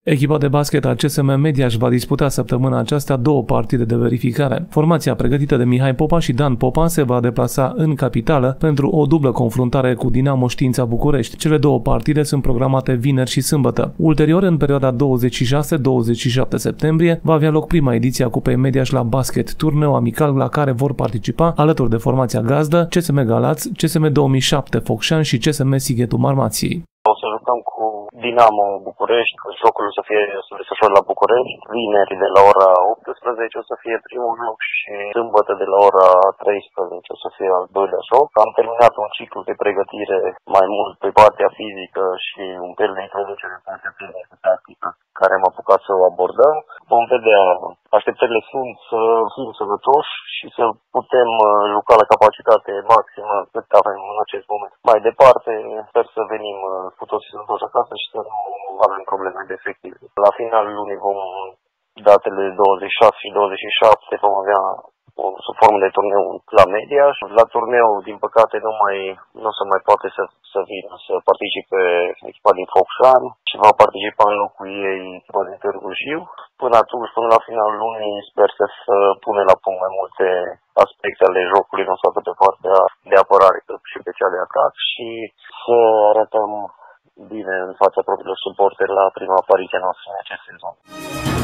Echipa de basket a CSM Mediaș va disputa săptămâna aceasta 2 partide de verificare. Formația pregătită de Mihai Popa și Dan Popa se va deplasa în capitală pentru o dublă confruntare cu Dinamo Știința București. Cele 2 partide sunt programate vineri și sâmbătă. Ulterior, în perioada 26-27 septembrie, va avea loc prima ediție a Cupei Mediaș la basket, turneu amical la care vor participa, alături de formația gazdă, CSM Galați, CSM 2007 Focșani și CSM Sighetul Marmației. O să jucăm cu Dinamo București, jocul să desfășorat la București, vineri de la ora 18 o să fie primul joc și sâmbătă de la ora 13 o să fie al doilea joc. Am terminat un ciclu de pregătire mai mult pe partea fizică și un fel de introducere pe partea tactică care am apucat să o abordăm. Vom vedea, așteptările sunt să fim sănătoși și să putem juca la capacitate maximă cât avem în acest moment. Mai departe, sper să venim cu toții sănătoși acasă și să nu avem probleme de efective. La finalul lunii datele 26 și 27 vom avea sub formă de turneu la Mediaș. La turneu, din păcate, nu se mai poate să vină să participe echipa din Focșani și va participa în locul ei echipa din Târgu Jiu. Până atunci, până la finalul lunii, sper să punem la punct mai multe aspecte ale jocului nostru, atât pe partea de apărare cât și pe cea de atac și să arătăm bine în fața propriilor suporteri la prima apariție noastră în acest sezon.